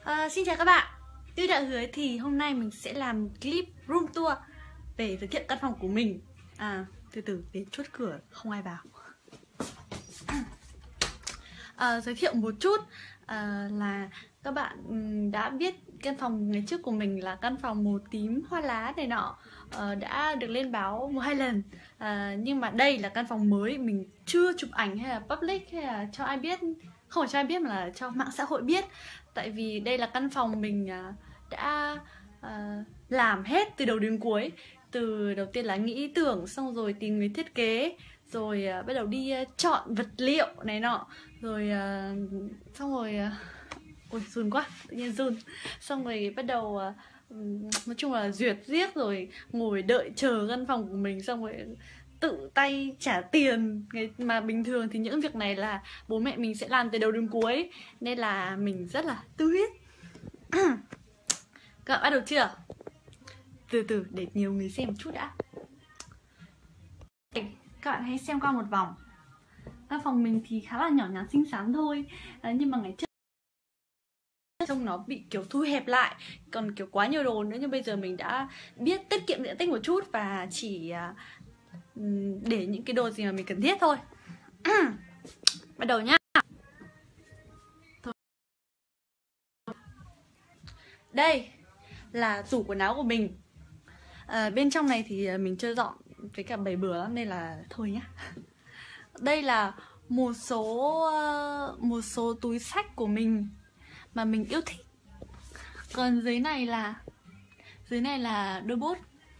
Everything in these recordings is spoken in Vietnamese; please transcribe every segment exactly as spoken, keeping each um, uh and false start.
Uh, xin chào các bạn. Như đã hứa thì hôm nay mình sẽ làm clip room tour để giới thiệu căn phòng của mình. À, từ từ để chốt cửa không ai vào. uh, Giới thiệu một chút uh, là các bạn đã biết căn phòng ngày trước của mình là căn phòng màu tím hoa lá này nọ, uh, đã được lên báo một hai lần. uh, Nhưng mà đây là căn phòng mới, mình chưa chụp ảnh hay là public hay là cho ai biết. Không phải cho ai biết mà là cho mạng xã hội biết. Tại vì đây là căn phòng mình uh, đã uh, làm hết từ đầu đến cuối. Từ đầu tiên là nghĩ ý tưởng, xong rồi tìm người thiết kế, rồi uh, bắt đầu đi uh, chọn vật liệu này nọ, rồi uh, xong rồi uh, ôi run quá, tự nhiên run. Xong rồi bắt đầu uh, nói chung là duyệt riết, rồi ngồi đợi chờ căn phòng của mình, xong rồi tự tay trả tiền. Mà bình thường thì những việc này là bố mẹ mình sẽ làm từ đầu đến cuối, nên là mình rất là tư huyết. Các bạn bắt đầu chưa? Từ từ để nhiều người xem một chút đã. Các bạn hãy xem qua một vòng. Căn phòng mình thì khá là nhỏ nhắn xinh xắn thôi, à, nhưng mà ngày trước trông nó bị kiểu thu hẹp lại, còn kiểu quá nhiều đồ nữa. Nhưng bây giờ mình đã biết tiết kiệm diện tích một chút và chỉ uh, để những cái đồ gì mà mình cần thiết thôi. Bắt đầu nhá. Đây là tủ quần áo của mình. à, Bên trong này thì mình chưa dọn với cả bày bừa lắm nên là thôi nhá. Đây là một số một số túi xách của mình mà mình yêu thích. Còn dưới này là dưới này là đôi bút.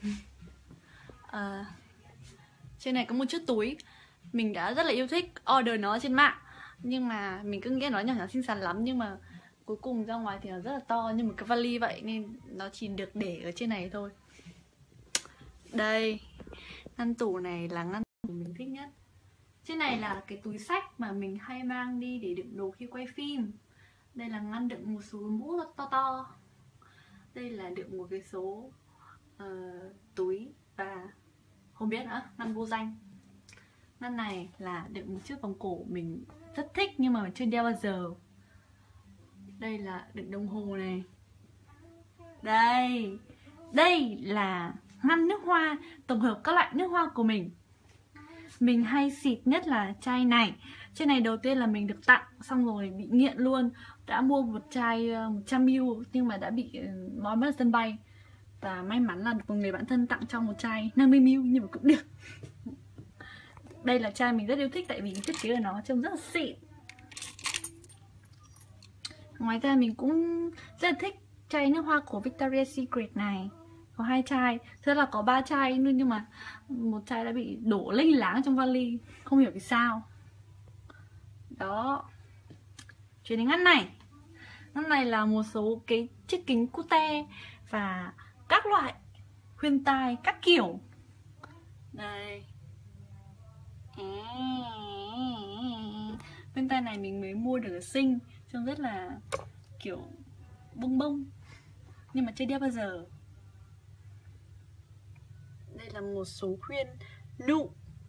à, Trên này có một chiếc túi mình đã rất là yêu thích, order nó trên mạng, nhưng mà mình cứ nghĩ nó nhỏ nhỏ xinh xắn lắm, nhưng mà cuối cùng ra ngoài thì nó rất là to như một cái vali vậy, nên nó chỉ được để ở trên này thôi. Đây, ngăn tủ này là ngăn tủ mình thích nhất. Trên này là cái túi xách mà mình hay mang đi để đựng đồ khi quay phim. Đây là ngăn đựng một số mũ to to. Đây là đựng một cái số uh, túi và không biết nữa, ngăn vô danh. Ngăn này là đựng một chiếc vòng cổ mình rất thích nhưng mà mình chưa đeo bao giờ. Đây là đựng đồng hồ này. Đây, đây là ngăn nước hoa, tổng hợp các loại nước hoa của mình. Mình hay xịt nhất là chai này. Chai này đầu tiên là mình được tặng, xong rồi bị nghiện luôn. Đã mua một chai một trăm mi li lít nhưng mà đã bị nói mất ở sân bay. Và may mắn là được một người bạn thân tặng cho một chai năm mươi mi li lít nhưng mà cũng được. Đây là chai mình rất yêu thích tại vì thiết kế của nó trông rất là xịn. Ngoài ra mình cũng rất là thích chai nước hoa của Victoria's Secret này. Có hai chai, thế là có ba chai nữa, nhưng mà một chai đã bị đổ lênh láng trong vali, không hiểu vì sao. Đó. Chuyển đến ngăn này. Ngăn này là một số cái chiếc kính cute và các loại khuyên tai các kiểu. Đây. Khuyên tai này mình mới mua được ở Sinh, trông rất là kiểu bông bông, nhưng mà chưa đeo bao giờ. Đây là một số khuyên nụ.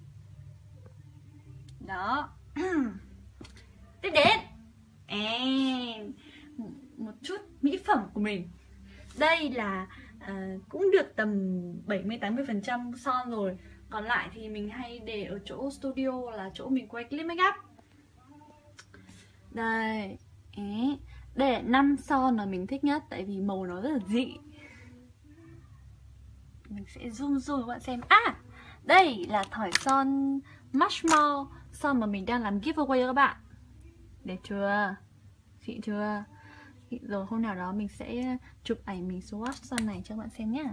Đó. Tiếp đến à, một chút mỹ phẩm của mình. Đây là à, cũng được tầm bảy mươi đến tám mươi phần trăm son rồi. Còn lại thì mình hay để ở chỗ studio, là chỗ mình quay clip make up. Đây. Đây là năm son mà mình thích nhất, tại vì màu nó rất là dị. Mình sẽ zoom zoom các bạn xem. À, đây là thỏi son Marshmallow, son mà mình đang làm giveaway cho các bạn. Đẹp chưa? Xịn chưa? Rồi hôm nào đó mình sẽ chụp ảnh mình swatch son này cho các bạn xem nhé.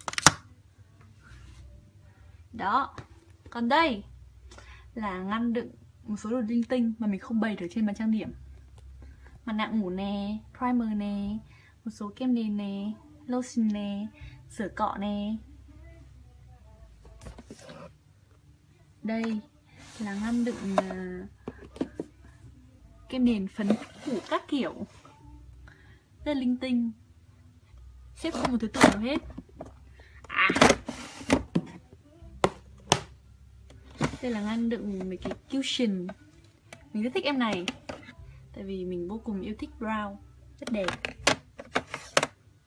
Đó. Còn đây là ngăn đựng một số đồ linh tinh mà mình không bày được trên bàn trang điểm. Mặt nạ ngủ nè, primer nè, một số kem nền nè, lotion nè, sữa cọ nè. Đây là ngăn đựng uh, kem nền, phấn phủ các kiểu. Rất là linh tinh, xếp không một thứ tự nào hết. À. Đây là ngăn đựng mấy cái cushion. Mình rất thích em này, tại vì mình vô cùng yêu thích brown, rất đẹp.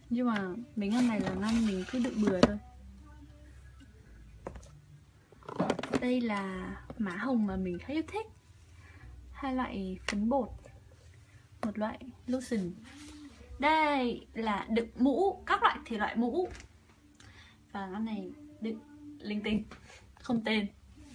Nhưng mà mấy ngăn này là ngăn mình cứ đựng bừa thôi. Đây là má hồng mà mình khá yêu thích. Hai loại phấn bột, một loại lotion. Đây là đựng mũ, các loại thể loại mũ. Và ngăn này đựng linh tinh, không tên.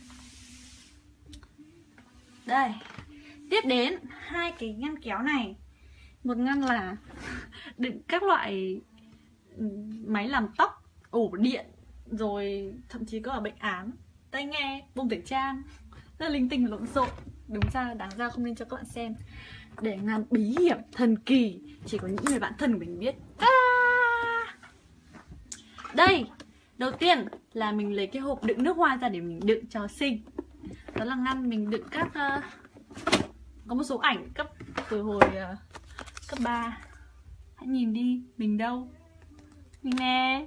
Đây, tiếp đến hai cái ngăn kéo này. Một ngăn là đựng các loại máy làm tóc, ổ điện, rồi thậm chí có cả bệnh án, tai nghe, bông tẩy trang, rất linh tinh lộn xộn. Đúng ra đáng ra không nên cho các bạn xem. Để ngăn bí hiểm, thần kỳ, chỉ có những người bạn thân của mình biết. À! Đây, đầu tiên là mình lấy cái hộp đựng nước hoa ra để mình đựng cho xinh. Đó là ngăn mình đựng các uh, có một số ảnh cấp từ hồi uh, cấp ba. Hãy nhìn đi, mình đâu? Mình nè.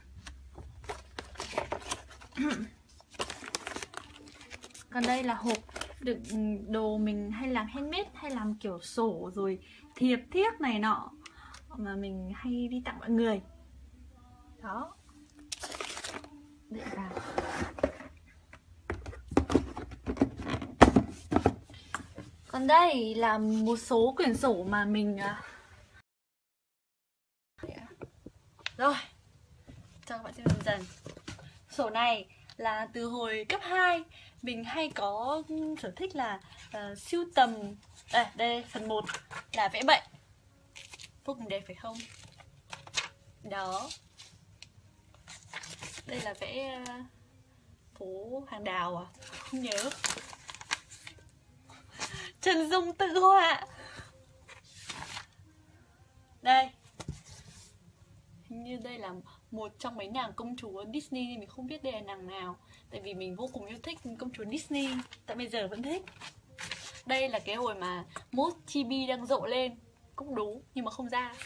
Còn đây là hộp đựng đồ mình hay làm handmade, hay làm kiểu sổ rồi thiệp thiếc này nọ mà mình hay đi tặng mọi người. Đó. Để vào. Còn đây là một số quyển sổ mà mình rồi cho các bạn xem dần dần. Sổ này là từ hồi cấp hai mình hay có sở thích là uh, sưu tầm. Đây, đây phần một là vẽ bệnh, vô cùng đẹp phải không? Đó. Đây là vẽ uh, phố hàng đào à? Không nhớ. Trần Dung tự họa. Đây. Hình như đây là một trong mấy nàng công chúa Disney, mình không biết đây là nàng nào. Tại vì mình vô cùng yêu thích công chúa Disney, tại bây giờ vẫn thích. Đây là cái hồi mà mốt chibi đang rộ lên, cũng đúng nhưng mà không ra.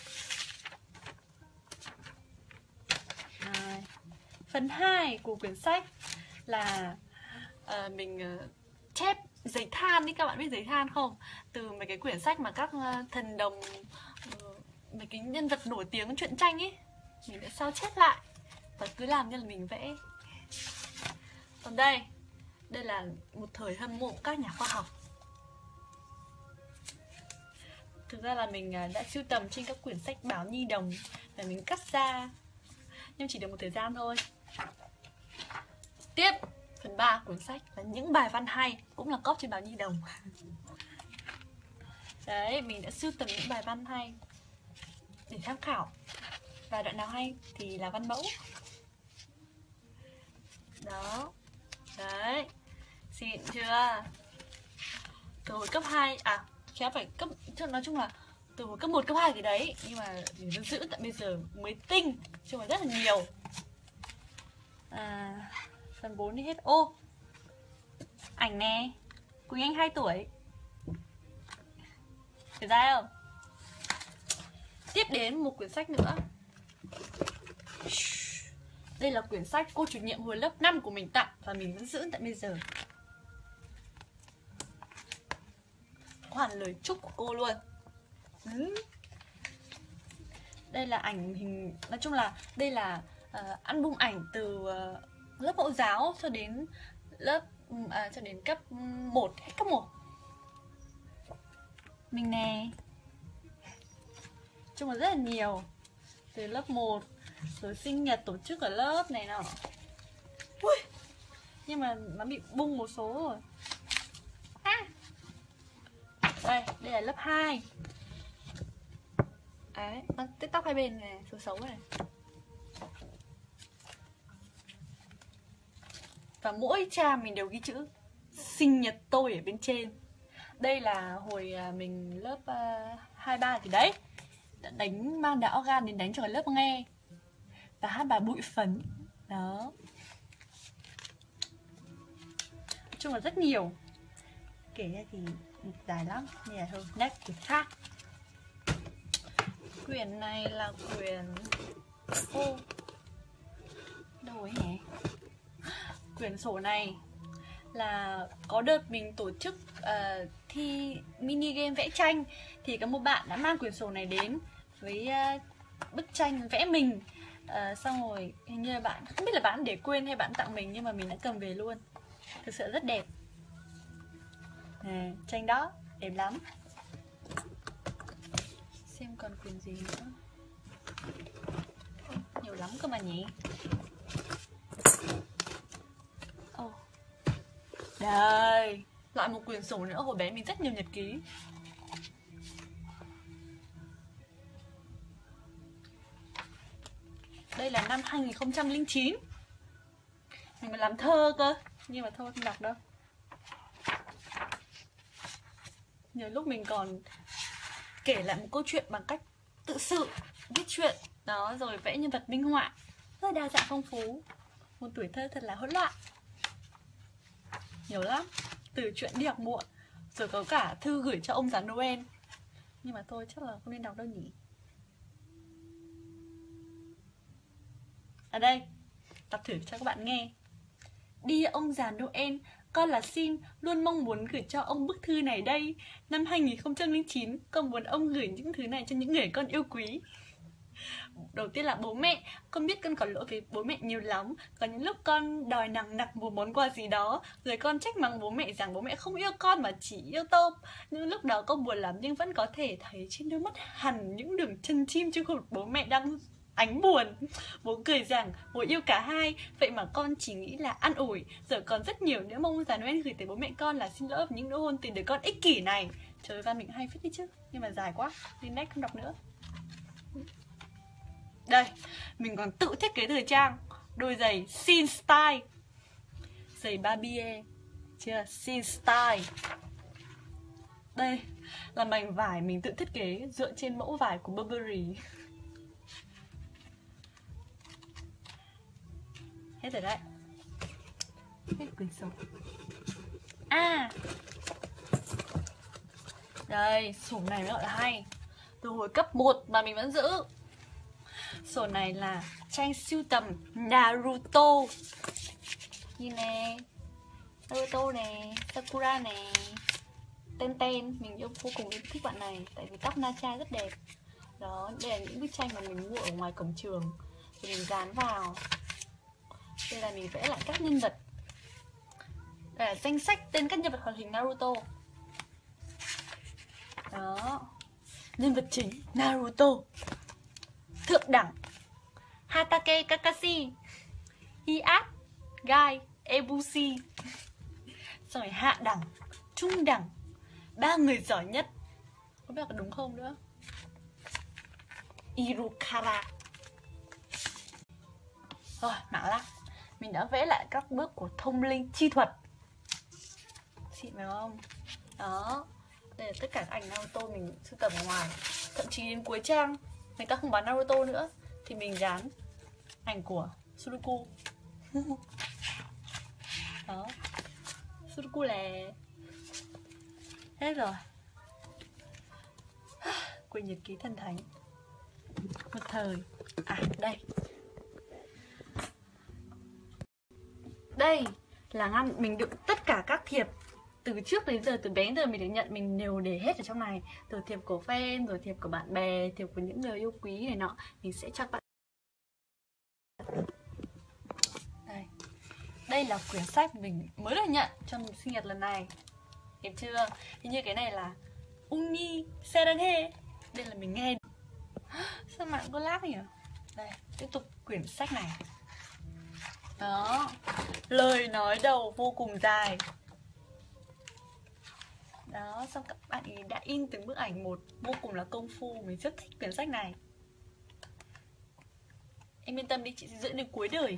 À, phần hai của quyển sách là uh, mình uh, chép giấy than đi, các bạn biết giấy than không? Từ mấy cái quyển sách mà các uh, thần đồng, uh, mấy cái nhân vật nổi tiếng truyện tranh ấy, mình đã sao chép lại và cứ làm như là mình vẽ. Còn đây, đây là một thời hâm mộ các nhà khoa học. Thực ra là mình đã sưu tầm trên các quyển sách báo nhi đồng và mình cắt ra, nhưng chỉ được một thời gian thôi. Tiếp, phần ba cuốn sách là những bài văn hay, cũng là cóp trên báo nhi đồng. Đấy, mình đã sưu tầm những bài văn hay để tham khảo. Và đoạn nào hay thì là văn mẫu. Đó. Đấy. Xịn chưa? Từ hồi cấp hai, à khéo phải cấp, nói chung là từ hồi cấp một, cấp hai thì đấy. Nhưng mà mình vẫn giữ tận bây giờ mới tinh, chứ mà rất là nhiều. À, phần bốn đi hết. Ô, ảnh nè, Quỳnh Anh hai tuổi. Phải ra không? Tiếp đến một quyển sách nữa. Đây là quyển sách cô chủ nhiệm hồi lớp năm của mình tặng và mình vẫn giữ tận bây giờ. Có hẳn lời chúc của cô luôn. Ừ. Đây là ảnh hình, nói chung là đây là uh, album ảnh từ uh, lớp mẫu giáo cho đến lớp à, cho đến cấp một, hết cấp một. Mình nè. Chung là rất là nhiều. Từ lớp một, rồi sinh nhật tổ chức ở lớp này nọ. Ui, nhưng mà nó bị bung một số rồi. À. Đây, đây là lớp hai. Đấy, nó tết tóc hai bên này, số xấu này. Và mỗi trang mình đều ghi chữ sinh nhật tôi ở bên trên. Đây là hồi mình lớp uh, hai ba thì đấy, đã đánh, mang đã organ đến đánh cho cái lớp nghe và hát bài Bụi Phấn. Đó. Nói chung là rất nhiều. Kể ra thì dài lắm, nên là thôi, next quyển khác. Quyển này là quyển... Ô, đâu ấy nhỉ? Quyển sổ này là có đợt mình tổ chức uh, thi mini game vẽ tranh, thì có một bạn đã mang quyển sổ này đến với uh, bức tranh vẽ mình. à, Xong rồi hình như là bạn, không biết là bạn để quên hay bạn tặng mình, nhưng mà mình đã cầm về luôn. Thực sự rất đẹp. Nè, tranh đó, đẹp lắm. Xem còn quyển gì nữa. Nhiều lắm cơ mà nhỉ. oh. Đây, lại một quyển sổ nữa. Hồi bé mình rất nhiều nhật ký. Đây là năm hai nghìn không trăm lẻ chín. Mình còn làm thơ cơ, nhưng mà thôi không đọc đâu. Nhiều lúc mình còn kể lại một câu chuyện bằng cách tự sự, viết chuyện đó, rồi vẽ nhân vật minh họa. Rất đa dạng phong phú. Một tuổi thơ thật là hỗn loạn. Nhiều lắm. Từ chuyện đi học muộn, rồi có cả thư gửi cho ông già Noel. Nhưng mà thôi chắc là không nên đọc đâu nhỉ. Ở đây, đọc thử cho các bạn nghe. Đi ông già Noel, con là Xin, luôn mong muốn gửi cho ông bức thư này đây. Năm hai nghìn không trăm lẻ chín, con muốn ông gửi những thứ này cho những người con yêu quý. Đầu tiên là bố mẹ. Con biết con có lỗi với bố mẹ nhiều lắm. Có những lúc con đòi nằng nặc một món quà gì đó, rồi con trách mắng bố mẹ rằng bố mẹ không yêu con mà chỉ yêu tôm. Nhưng lúc đó con buồn lắm, nhưng vẫn có thể thấy trên đôi mắt hằn những đường chân chim trên khuôn mặt bố mẹ đang ánh buồn. Bố cười rằng bố yêu cả hai. Vậy mà con chỉ nghĩ là an ủi. Giờ còn rất nhiều nữa mong già Noel gửi tới bố mẹ con là xin lỗi vì những nụ hôn từ đời con ích kỷ này. Trời ơi, Văn mình hay viết đi chứ, nhưng mà dài quá nên next không đọc nữa. Đây, mình còn tự thiết kế thời trang. Đôi giày Sin Style. Giày Barbie. Chưa, Sin Style. Đây là mảnh vải mình tự thiết kế dựa trên mẫu vải của Burberry. Hết rồi đấy. Hết quyển sổ. À, đây, sổ này mới gọi là hay. Từ hồi cấp một mà mình vẫn giữ. Sổ này là tranh sưu tầm Naruto. Nhìn nè, Naruto nè, Sakura nè, Ten Ten. Mình yêu vô cùng yêu thích bạn này, tại vì tóc Nacha rất đẹp. Đó, đây là những bức tranh mà mình mua ở ngoài cổng trường, rồi mình dán vào. Đây là mình vẽ lại các nhân vật. Đây là danh sách tên các nhân vật hoạt hình Naruto. Đó, nhân vật chính Naruto. Thượng đẳng Hatake Kakashi, Hiat, Gai, Ebushi. Rồi hạ đẳng, trung đẳng, ba người giỏi nhất. Không biết có đúng không nữa. Irukara. Rồi, mảng lắm. Mình đã vẽ lại các bước của thông linh chi thuật. Xịn phải không? Đó. Đây là tất cả các ảnh Naruto mình sưu tầm ở ngoài. Thậm chí đến cuối trang người ta không bán Naruto nữa thì mình dán ảnh của Sudoku. Đó, Sudoku lè. Hết rồi. Quyển nhật ký thần thánh. Một thời. À, đây. Đây là ngăn mình đựng tất cả các thiệp từ trước đến giờ, từ bé đến giờ mình được nhận, mình đều để hết ở trong này. Từ thiệp của fan, rồi thiệp của bạn bè, thiệp của những người yêu quý này nọ. Mình sẽ cho các bạn. Đây. Đây là quyển sách mình mới được nhận trong sinh nhật lần này. Đẹp chưa? Hình như cái này là Uni Serange. Đây là mình nghe. Sao mạng có lag nhỉ? Đây, tiếp tục quyển sách này. Đó. Lời nói đầu vô cùng dài. Đó, xong các bạn ấy đã in từng bức ảnh một, vô cùng là công phu. Mình rất thích quyển sách này. Em yên tâm đi, chị sẽ giữ đến cuối đời.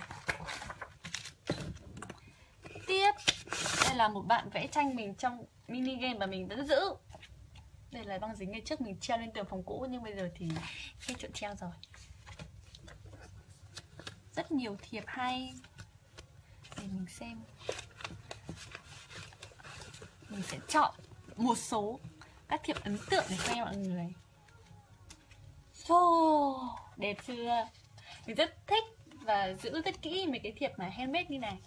Tiếp, đây là một bạn vẽ tranh mình trong mini game mà mình vẫn giữ. Đây là băng dính ngày trước mình treo lên tường phòng cũ, nhưng bây giờ thì hết chỗ treo rồi. Rất nhiều thiệp hay. Để mình xem. Mình sẽ chọn một số các thiệp ấn tượng để khoe mọi người. Wow, đẹp chưa? Mình rất thích và giữ rất kỹ mấy cái thiệp mà handmade như này.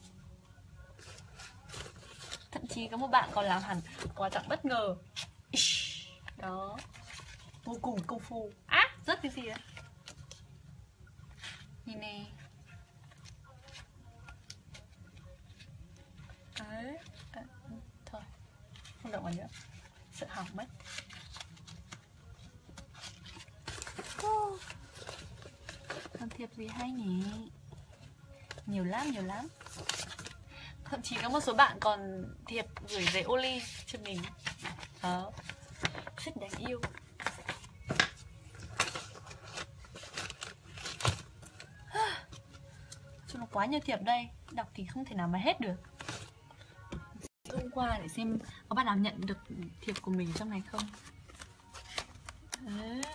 Thậm chí có một bạn còn làm hẳn quà tặng bất ngờ. Đó, vô cùng công phu. Á, à, rớt cái gì đấy. Nhìn nè. Đấy. À, thôi, không động vào nữa, sợ hỏng mất. Oh. Còn thiệp gì hay nhỉ? Nhiều lắm, nhiều lắm. Thậm chí có một số bạn còn thiệp gửi về Oli cho mình. Đó, rất đáng yêu. Cho nó quá nhiều thiệp đây, đọc thì không thể nào mà hết được. Hôm qua để xem có bạn nào nhận được thiệp của mình trong này không. Đấy.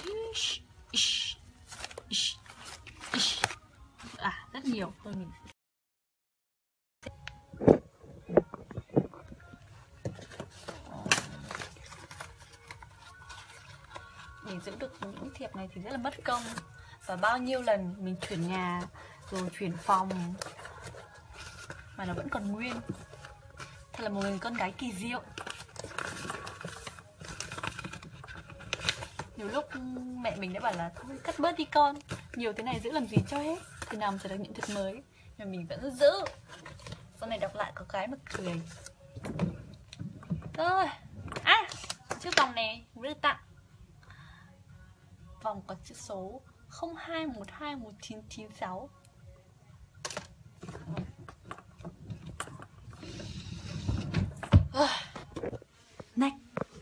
À, rất nhiều. Thôi mình để giữ được những thiệp này thì rất là mất công. Và bao nhiêu lần mình chuyển nhà rồi chuyển phòng mà nó vẫn còn nguyên. Thật là một người con gái kỳ diệu. Nhiều lúc mẹ mình đã bảo là thôi cắt bớt đi con, nhiều thế này giữ làm gì cho hết, thì nào sẽ được những thiệp mới. Nhưng mình vẫn giữ. Sau này đọc lại có cái mà cười. Rồi. À, chiếc vòng này cũng được tặng. Vòng có chữ số không hai một hai một chín chín sáu. Next.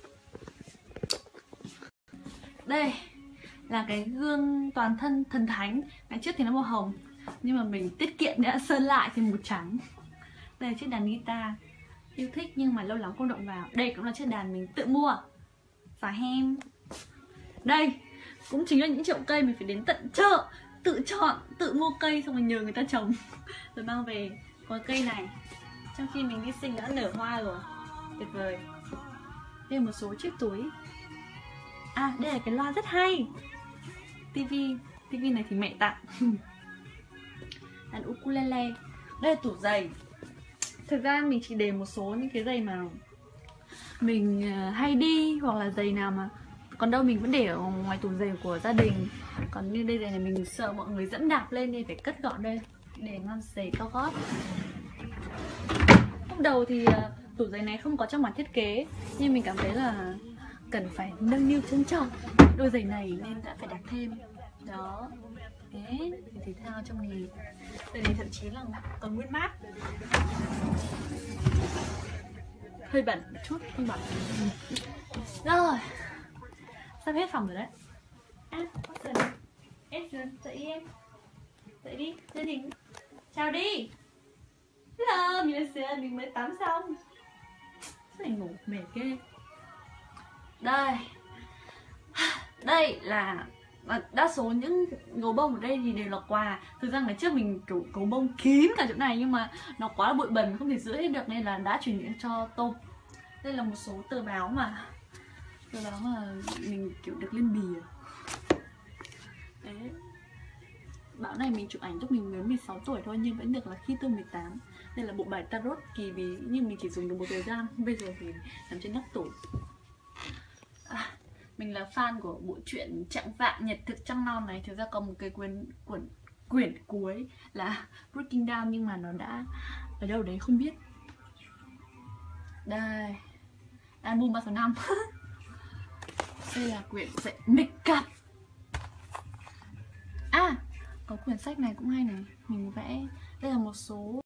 Đây là cái gương toàn thân thần thánh. Ngày trước thì nó màu hồng, nhưng mà mình tiết kiệm đã sơn lại thì màu trắng. Đây là chiếc đàn guitar yêu thích nhưng mà lâu lắm không động vào. Đây cũng là chiếc đàn mình tự mua. Xà hem. Đây cũng chính là những chậu cây mình phải đến tận chợ, tự chọn, tự mua cây xong rồi nhờ người ta trồng rồi mang về. Có cây này trong khi mình đi sinh đã nở hoa rồi, tuyệt vời. Đây là một số chiếc túi. À, đây là cái loa rất hay. Tivi, tivi này thì mẹ tặng. Đàn ukulele. Đây là tủ giày. Thực ra mình chỉ để một số những cái giày mà mình hay đi, hoặc là giày nào mà còn đâu mình vẫn để ở ngoài tủ giày của gia đình. Còn như đây giày này mình sợ mọi người dẫm đạp lên nên phải cất gọn đây để ngăn giày cao gót. Lúc đầu thì tủ giày này không có trong bản thiết kế, nhưng mình cảm thấy là cần phải nâng niu trân trọng đôi giày này nên đã phải đặt thêm. Đó. Thế, thể thao trong này. Giày này thậm chí là còn nguyên mát. Hơi bẩn một chút, không bẩn. Rồi. Sắp hết phòng rồi đấy. À, Edson. Edson, dậy đi em. Dậy đi, gia đình. Chào đi. Hello, mình là mình mới tắm xong. Sao ngủ mệt ghê. Đây. Đây là đa số những gấu bông ở đây thì đều là quà. Thực ra ngày trước mình kiểu gấu bông kín cả chỗ này, nhưng mà nó quá là bụi bẩn, không thể giữ hết được nên là đã chuyển nhượng cho Tôm. Đây là một số tờ báo mà Tờ báo mà mình kiểu được lên bìa. Đấy. Báo này mình chụp ảnh lúc mình mới mười sáu tuổi thôi, nhưng vẫn được là khi tôi mười tám. Đây là bộ bài tarot kỳ bí, nhưng mình chỉ dùng được một thời gian. Bây giờ thì nằm trên nắp tủ. À, mình là fan của bộ truyện Trạng Vạng Nhật Thực Trăng Non này. Thực ra có một cái quyển quyển quyển cuối là Breaking Down, nhưng mà nó đã ở đâu đấy không biết. Đây, album ba số năm. Đây là quyển dạy make up. À, có quyển sách này cũng hay này, mình vẽ. Đây là một số.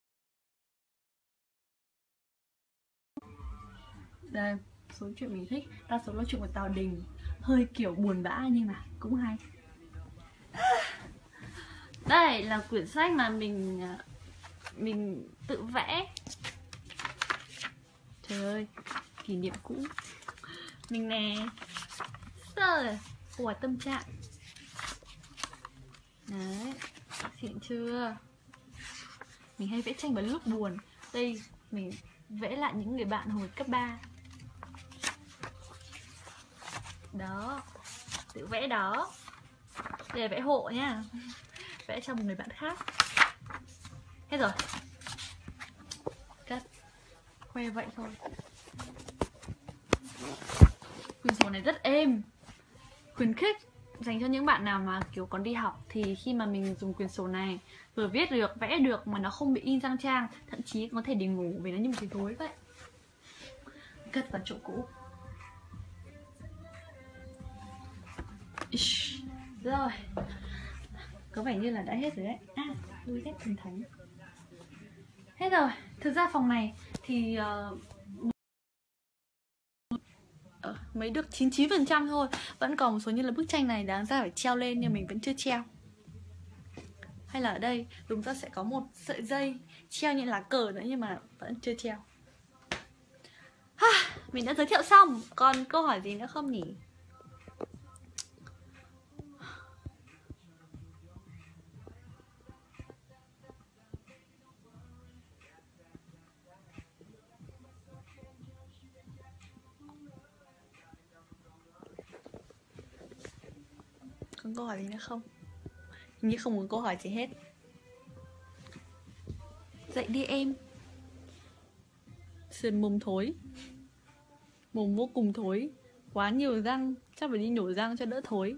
Đây, số chuyện mình thích. Đa số là chuyện của Tào Đình, hơi kiểu buồn bã nhưng mà cũng hay. Đây là quyển sách mà mình Mình tự vẽ. Trời ơi, kỷ niệm cũ. Mình nè. Sơ của tâm trạng. Đấy, xịn chưa? Mình hay vẽ tranh vào lúc buồn. Đây, mình vẽ lại những người bạn hồi cấp ba. Đó, tự vẽ đó. Đây là vẽ hộ nha. Vẽ cho một người bạn khác. Hết rồi. Cất. Khoe vậy thôi. Quyển sổ này rất êm, khuyến khích dành cho những bạn nào mà kiểu còn đi học thì khi mà mình dùng quyển sổ này vừa viết được, vẽ được mà nó không bị in sang trang, thậm chí có thể đi ngủ vì nó như một cái gối vậy. Cất vào chỗ cũ. Ish. Rồi, có vẻ như là đã hết rồi đấy. À, đôi dép thần thánh. Hết rồi. Thực ra phòng này thì uh, mới được chín mươi chín phần trăm thôi. Vẫn còn một số như là bức tranh này đáng ra phải treo lên nhưng mình vẫn chưa treo. Hay là ở đây đúng ra sẽ có một sợi dây treo những lá cờ nữa nhưng mà vẫn chưa treo. Ha, mình đã giới thiệu xong. Còn câu hỏi gì nữa không nhỉ? Còn câu hỏi gì nữa không? Hình như không có câu hỏi gì hết. Dậy đi em. Sườn mồm thối. Mồm vô cùng thối. Quá nhiều răng. Chắc phải đi nhổ răng cho đỡ thối.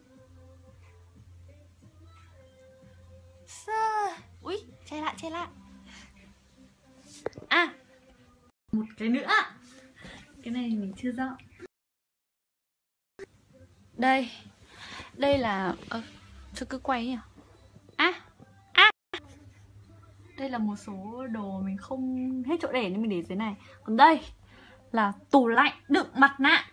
Sơ. Ui, che lại, che lại. À, một cái nữa. Cái này mình chưa dọn. Đây. Đây là... Ờ, cho cứ quay nhỉ? À, à. Đây là một số đồ mình không hết chỗ để nên mình để dưới này. Còn đây là tủ lạnh đựng mặt nạ.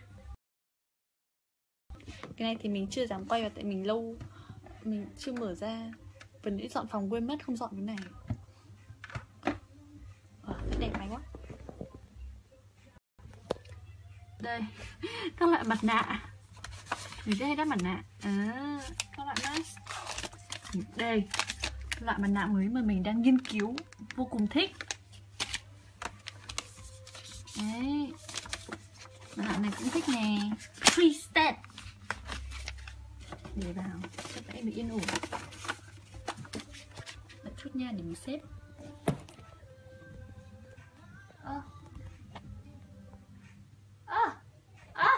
Cái này thì mình chưa dám quay vào tại mình lâu, mình chưa mở ra. Vừa nãy dọn phòng quên mất không dọn cái này. Ờ, đẹp máy quá. Đây, các loại mặt nạ. Mình sẽ hay đắp mặt nạ. À, các loại mask. Đây, loại mặt nạ mới mà mình đang nghiên cứu, vô cùng thích. Đấy, mặt nạ này cũng thích nè. Free stat. Để vào cho các em được yên ổn. Đợi chút nha để mình xếp. Ơ ơ ơ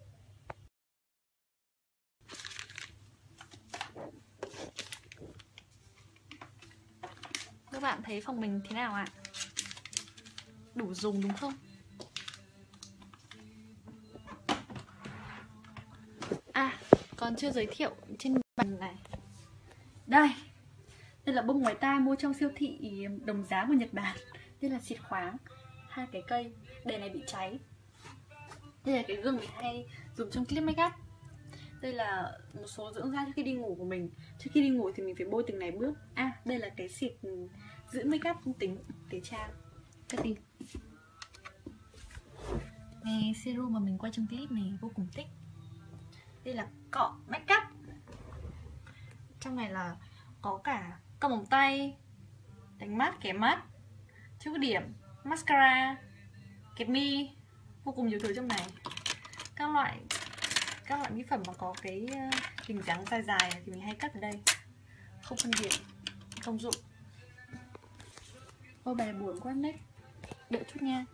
Các bạn thấy phòng mình thế nào ạ? Đủ dùng đúng không? À, còn chưa giới thiệu trên bàn này. Đây. Đây là bông ngoài tai mua trong siêu thị đồng giá của Nhật Bản. Đây là xịt khoáng. Hai cái cây. Đèn này bị cháy. Đây là cái gương mình hay dùng trong clip make up. Đây là một số dưỡng da trước khi đi ngủ của mình. Trước khi đi ngủ thì mình phải bôi từng này bước. À, đây là cái xịt giữ make up không tính, cái trang. Cái gì? Này, serum mà mình quay trong clip này vô cùng thích. Đây là cọ make up. Trong này là có cả cọ móng tay, đánh mắt, kẻ mắt, chữ điểm, mascara, kẹp mi, vô cùng nhiều thứ trong này. Các loại các loại mỹ phẩm mà có cái hình dáng dài dài thì mình hay cắt ở đây. Không phân biệt, công dụng. Ôi bài buồn quá đấy. Đợi chút nha.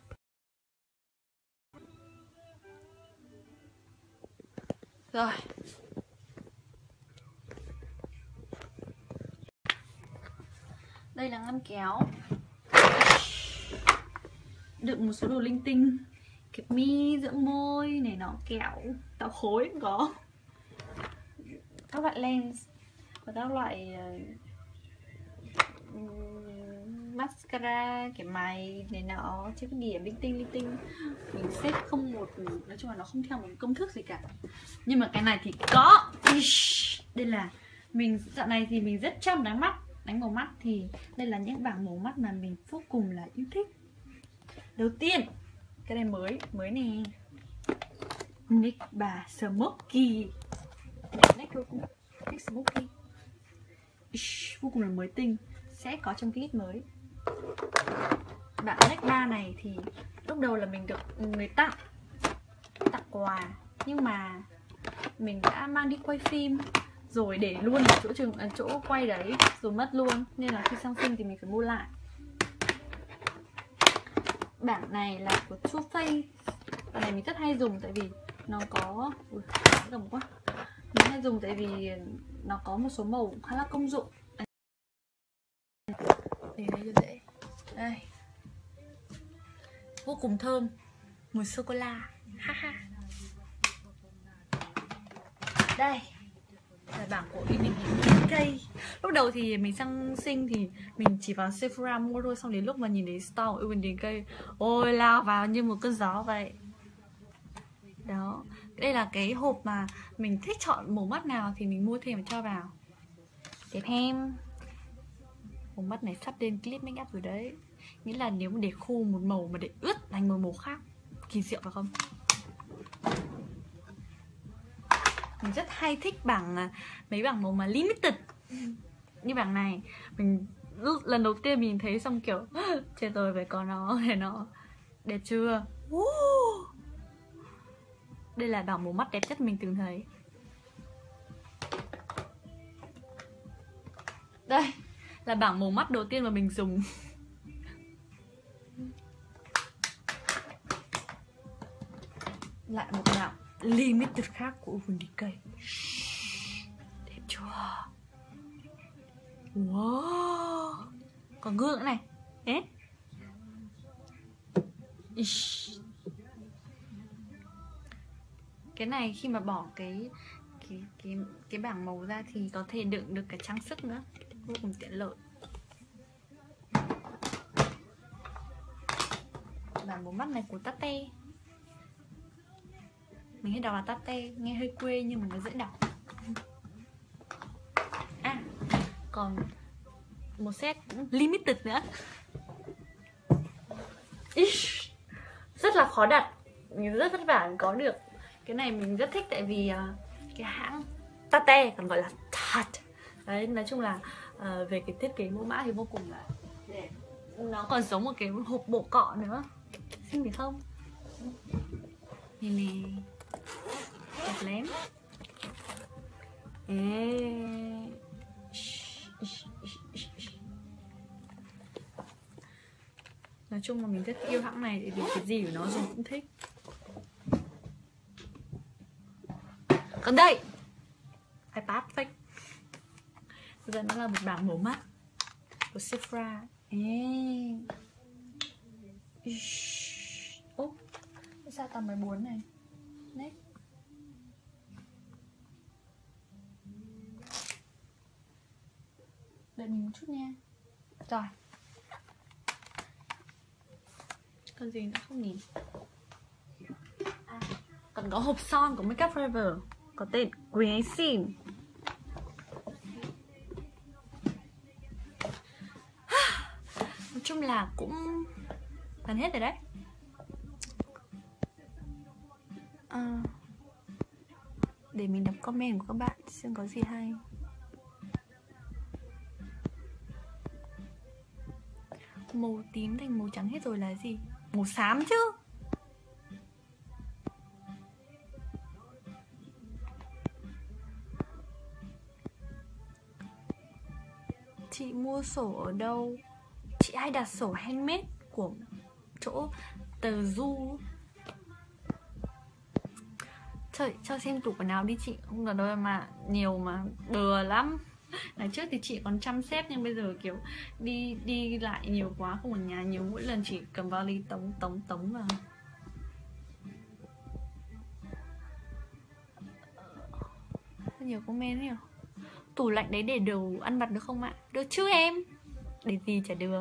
Rồi. Đây là ngăn kéo đựng một số đồ linh tinh, kẹp mi, dưỡng môi, này nọ, kẹo, tạo khối cũng có. Các loại lens và các loại uh, mascara, kẻ mày, này nọ, chiếc điểm linh tinh linh tinh. Mình xếp không một, nói chung là nó không theo một công thức gì cả. Nhưng mà cái này thì có. Đây là mình dạo này thì mình rất chăm đánh mắt, đánh màu mắt thì đây là những bảng màu mắt mà mình vô cùng là yêu thích. Đầu tiên, cái này mới, mới nè. Nick bà Smoky. Nick Nick Smoky. Ish, vô cùng là mới tinh. Sẽ có trong clip mới. Bạn Nick ba này thì lúc đầu là mình được người tặng tặng quà, nhưng mà mình đã mang đi quay phim rồi để luôn ở chỗ trường ở chỗ quay đấy rồi mất luôn, nên là khi sang sinh thì mình phải mua lại. Bảng này là của Too Faced. Bảng này mình rất hay dùng tại vì nó có ui, cầm quá. Mình hay dùng dùng tại vì nó có một số màu khá là công dụng. Để đây cho dễ. Đây. Vô cùng thơm, mùi sô-cô-la. Ha ha. Đây là bảng của Urban Decay. Lúc đầu thì mình sang Sinh thì mình chỉ vào Sephora mua thôi, xong đến lúc mà nhìn thấy store của Urban Decay, ôi lao vào như một cơn gió vậy. Đó, đây là cái hộp mà mình thích chọn màu mắt nào thì mình mua thêm và cho vào. Đẹp em. Màu mắt này sắp lên clip make up rồi đấy. Nghĩa là nếu mà để khô một màu mà để ướt thành một màu khác, kỳ diệu phải không? Mình rất hay thích bảng mấy bảng màu mà limited như bảng này. Mình lần đầu tiên mình thấy xong kiểu chết rồi, phải có nó để nó đẹp chưa. Đây là bảng màu mắt đẹp nhất mình từng thấy. Đây là bảng màu mắt đầu tiên mà mình dùng. Lại một bảng limited khác của Urban Decay. Đẹp chưa? Wow. Còn gương nữa này. Ế. Cái này khi mà bỏ cái cái cái cái bảng màu ra thì có thể đựng được cả trang sức nữa, vô cùng tiện lợi. Bảng màu mắt này của Tate. Mình hay đọc là Tate, nghe hơi quê nhưng mà nó dễ đọc. À, còn một set limited nữa. Ish, rất là khó đặt, mình rất vất vả có được. Cái này mình rất thích tại vì uh, cái hãng Tate còn gọi là Tarte. Đấy, nói chung là uh, về cái thiết kế mẫu mã thì vô cùng là đẹp. Nó còn giống một cái hộp bộ cọ nữa. Xinh phải không? Này nè, đẹp lắm. Ê. Nói chung là mình rất yêu hãng này tại vì cái gì của nó dùng cũng thích. Còn đây, iPad fake. Bây giờ nó là một bảng màu mắt của Sephora. Ê. Úp, sao tầm mười bốn này. Next. Đợi mình một chút nha. Rồi. Còn gì nữa không nhỉ? À, còn có hộp son của Makeup Forever có tên Green Sim. Nói chung là cũng gần hết rồi đấy. À, để mình đọc comment của các bạn xem có gì hay. Màu tím thành màu trắng hết rồi là gì? Màu xám chứ. Chị mua sổ ở đâu? Chị hay đặt sổ handmade của chỗ Tờ Du. Trời, cho xem tủ quần áo đi chị. Không cần đâu mà nhiều mà bừa lắm. Ngày trước thì chị còn chăm xếp nhưng bây giờ kiểu đi đi lại nhiều quá, không ở nhà nhiều, mỗi lần chỉ cầm vali tống tống tống vào. Rất nhiều comment nhiều. Tủ lạnh đấy để đồ ăn vặt được không ạ? Được chứ em. Để gì chả được.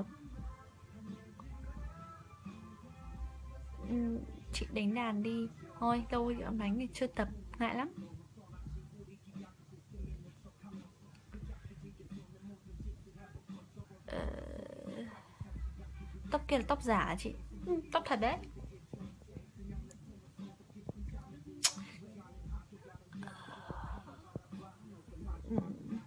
Ừ, chị đánh đàn đi. Thôi lâu rồi em đánh thì chưa tập, ngại lắm. Ờ... Tóc kia là tóc giả hả chị? Ừ, tóc thật đấy. Ừ.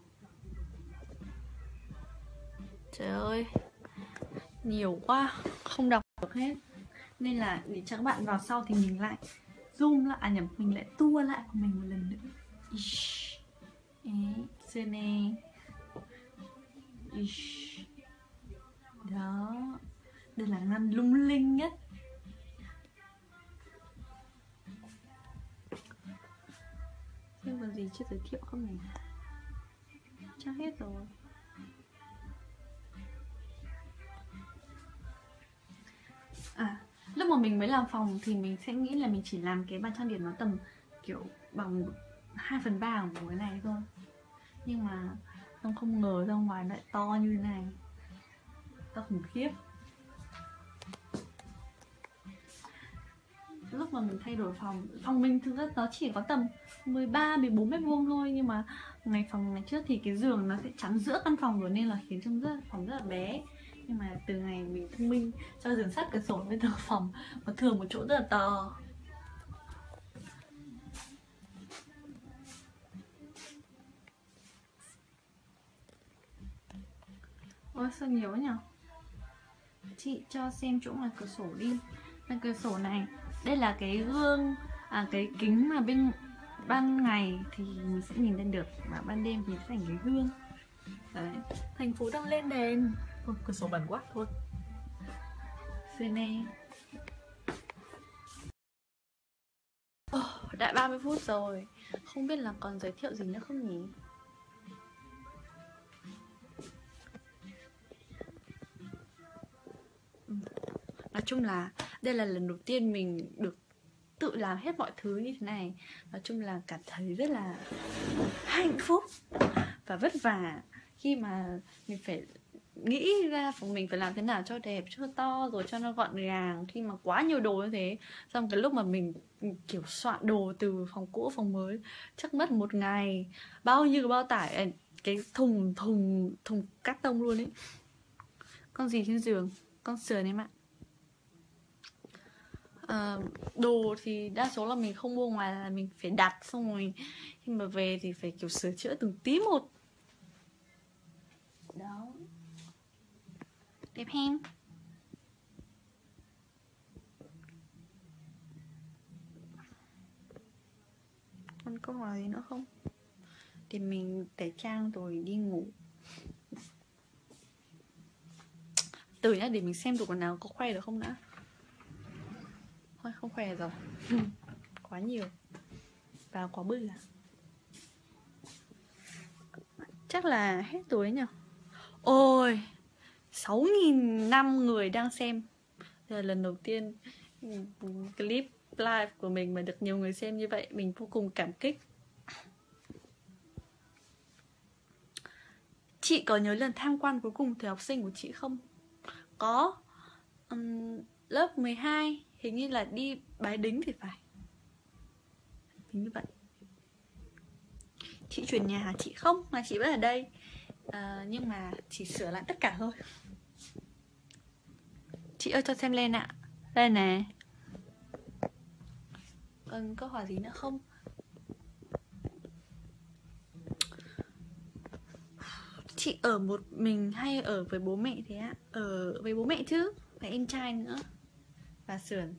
Trời ơi, nhiều quá, không đọc được hết. Nên là để cho các bạn vào sau thì mình lại zoom lại, à nhầm, mình lại tua lại của mình một lần nữa. Ish. Ấy, xem nè. Ish. Đó. Đây là ngăn lung linh nhất. Nhưng còn gì chưa giới thiệu không này? Chắc hết rồi. À, lúc mà mình mới làm phòng thì mình sẽ nghĩ là mình chỉ làm cái bàn trang điểm nó tầm kiểu bằng hai phần ba của cái này thôi. Nhưng mà xong không ngờ ra ngoài lại to như thế này, to khủng khiếp. Lúc mà mình thay đổi phòng, phòng mình thực ra nó chỉ có tầm mười ba mười bốn mét vuông thôi, nhưng mà ngày phòng ngày trước thì cái giường nó sẽ chắn giữa căn phòng rồi nên là khiến trông rất phòng rất là bé. Nhưng mà từ ngày mình thông minh cho giường sắt cửa sổ với tường phòng có thừa một chỗ rất là to. Ôi sao nhiều nhỉ? Chị cho xem chỗ ngoài cửa sổ đi. Ngoài cửa sổ này, đây là cái gương, à cái kính mà bên ban ngày thì mình sẽ nhìn lên được, và ban đêm thì sẽ thành cái gương. Đấy, thành phố đang lên đèn. Ôi, cửa sổ bẩn quá thôi. Xưa nè. Oh, đã ba mươi phút rồi. Không biết là còn giới thiệu gì nữa không nhỉ? Nói chung là đây là lần đầu tiên mình được tự làm hết mọi thứ như thế này. Nói chung là cảm thấy rất là hạnh phúc và vất vả khi mà mình phải nghĩ ra phòng mình phải làm thế nào cho đẹp, cho to, rồi cho nó gọn gàng. Khi mà quá nhiều đồ như thế, xong cái lúc mà mình kiểu soạn đồ từ phòng cũ phòng mới chắc mất một ngày, bao nhiêu bao tải, cái thùng thùng thùng cát tông luôn ấy. Con gì trên giường? Con sườn em ạ. À, đồ thì đa số là mình không mua ngoài, là mình phải đặt, xong rồi khi mà về thì phải kiểu sửa chữa từng tí một. Đó, đẹp hem. Còn câu hỏi gì nữa không? Thì mình tẩy trang rồi đi ngủ. Từ nhá, để mình xem tủ quần áo có khoe được không đã. Thôi không khoe rồi. Quá nhiều và quá bự à? Chắc là hết rồi nhỉ. Ôi, sáu nghìn năm người đang xem. Đây là lần đầu tiên clip live của mình mà được nhiều người xem như vậy. Mình vô cùng cảm kích. Chị có nhớ lần tham quan cuối cùng thời học sinh của chị không? Có. um, Lớp mười hai hình như là đi Bái Đính thì phải. Hình như vậy. Chị chuyển nhà hả? Chị không, mà chị vẫn ở đây. à, Nhưng mà chỉ sửa lại tất cả thôi. Chị ơi cho xem lên ạ. Đây nè. Còn câu hỏi gì nữa không? Chị ở một mình hay ở với bố mẹ thế ạ? Ở với bố mẹ chứ, phải em trai nữa. Và sườn.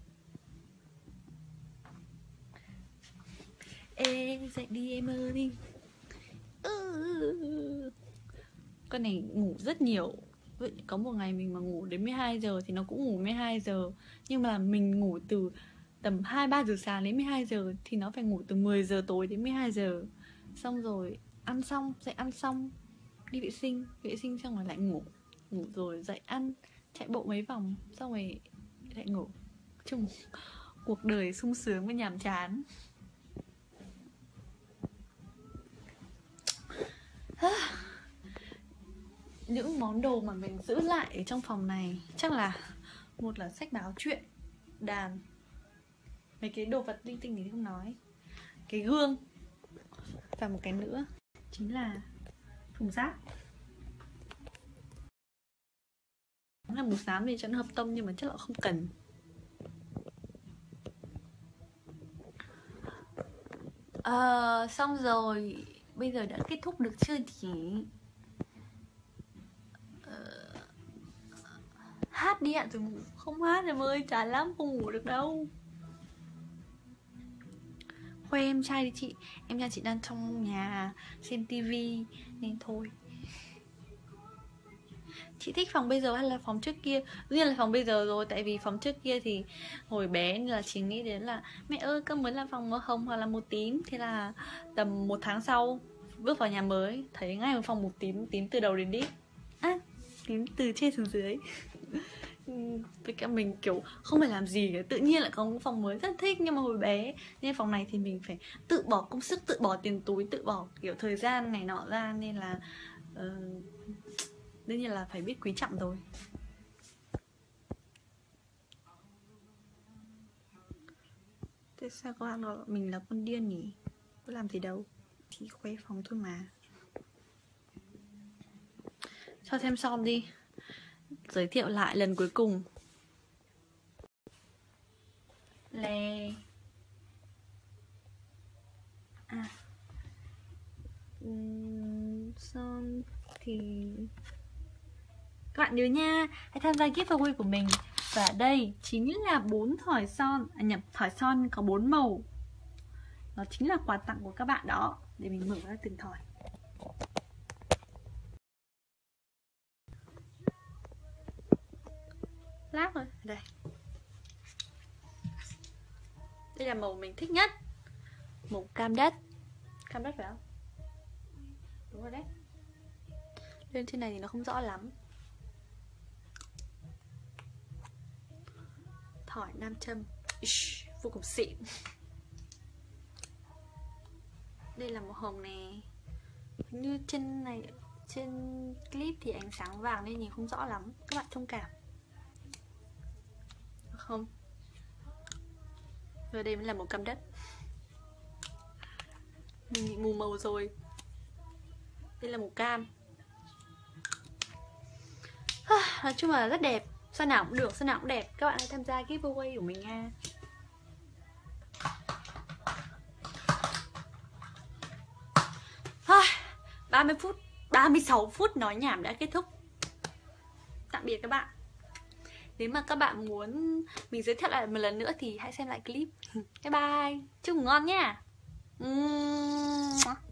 Ê, dậy đi em ơi. Ừ. Con này ngủ rất nhiều. Vậy có một ngày mình mà ngủ đến mười hai giờ thì nó cũng ngủ mười hai giờ. Nhưng mà mình ngủ từ tầm hai ba giờ sáng đến mười hai giờ thì nó phải ngủ từ mười giờ tối đến mười hai giờ. Xong rồi ăn xong, dậy ăn xong, đi vệ sinh, vệ sinh xong rồi lại ngủ. Ngủ rồi dậy ăn, chạy bộ mấy vòng, xong rồi lại ngủ. Chung cuộc đời sung sướng và nhàm chán. Những món đồ mà mình giữ lại ở trong phòng này chắc là một là sách báo truyện, đàn, mấy cái đồ vật linh tinh thì không nói, cái gương, và một cái nữa chính là thùng rác. Là màu xám thì cho nó hợp tông nhưng mà chắc là không cần. à, Xong rồi. Bây giờ đã kết thúc được chưa nhỉ? uh, Hát đi ạ rồi ngủ. Không hát em ơi, chán lắm, không ngủ được đâu. Khoe em trai đi chị. Em trai chị đang trong nhà xem tivi nên thôi. chị thích phòng bây giờ hay là phòng trước kia? Đương nhiên là phòng bây giờ rồi, tại vì phòng trước kia thì hồi bé nên là chỉ nghĩ đến là mẹ ơi con muốn làm phòng màu hồng hoặc là màu tím. Thế là tầm một tháng sau bước vào nhà mới thấy ngay một phòng màu tím, tím từ đầu đến đít. À, tím từ trên xuống dưới. Với cả mình kiểu không phải làm gì cả, tự nhiên lại có một phòng mới rất thích. Nhưng mà hồi bé nên phòng này thì mình phải tự bỏ công sức, tự bỏ tiền túi, tự bỏ kiểu thời gian này nọ ra, nên là uh, đương nhiên là phải biết quý trọng rồi. Tại sao các bạn gọi mình là con điên nhỉ? Có làm gì đâu, chỉ khoe phòng thôi mà. Cho thêm son đi. Giới thiệu lại lần cuối cùng. Lè À uhm, son thì các bạn nhớ nha, hãy tham gia giveaway của mình. Và đây chính là bốn thỏi son. À nhập, thỏi son có bốn màu. Nó chính là quà tặng của các bạn đó. Để mình mở ra từng thỏi. Lát rồi, đây. Đây là màu mình thích nhất. Màu cam đất. Cam đất phải không? Đúng rồi đấy. Lên trên này thì nó không rõ lắm. Thỏi nam châm. Ish, vô cùng xịn. Đây là màu hồng nè. Như trên này, trên clip thì ánh sáng vàng nên nhìn không rõ lắm. Các bạn thông cảm không? Và đây mới là màu cam đất. Mình bị mù màu rồi. Đây là màu cam. À, nói chung là rất đẹp. Sao nào cũng được, sao nào cũng đẹp. Các bạn hãy tham gia giveaway của mình nha. à, ba mươi phút, ba mươi sáu phút nói nhảm đã kết thúc. Tạm biệt các bạn. Nếu mà các bạn muốn mình giới thiệu lại một lần nữa thì hãy xem lại clip. Bye bye. Chúc ngủ ngon nha. Uhm.